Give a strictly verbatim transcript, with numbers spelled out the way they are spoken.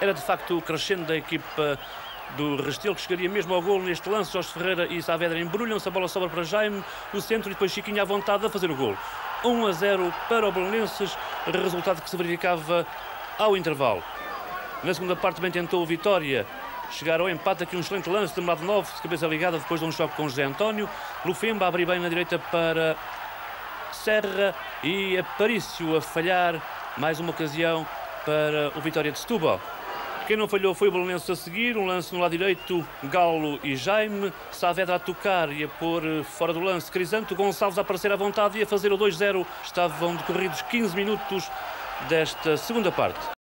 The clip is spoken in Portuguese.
Era de facto o crescendo da equipa do Restelo, que chegaria mesmo ao golo neste lance. Jorge Ferreira e Saavedra embrulham-se, a bola sobra para Jaime no centro e depois Chiquinho à vontade a fazer o golo. um a zero para o Belenenses, resultado que se verificava ao intervalo. Na segunda parte também tentou o Vitória chegar ao empate, aqui um excelente lance de Mladenow, de cabeça ligada depois de um choque com José António. Lufemba a abrir bem na direita para Serra e Aparício a falhar, mais uma ocasião para o Vitória de Setúbal. Quem não falhou foi o Belenenses a seguir, um lance no lado direito, Galo e Jaime, Saavedra a tocar e a pôr fora do lance Crisanto, Gonçalves a aparecer à vontade e a fazer o dois a zero. Estavam decorridos quinze minutos desta segunda parte.